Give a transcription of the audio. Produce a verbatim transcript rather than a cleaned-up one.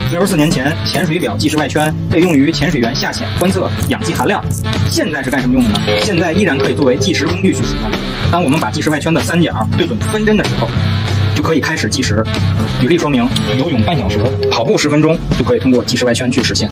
六十四年前，潜水表计时外圈被用于潜水员下潜观测氧气含量。现在是干什么用的呢？现在依然可以作为计时工具去使用。当我们把计时外圈的三角对准分针的时候，就可以开始计时。举例说明，游泳半小时，跑步十分钟，就可以通过计时外圈去实现。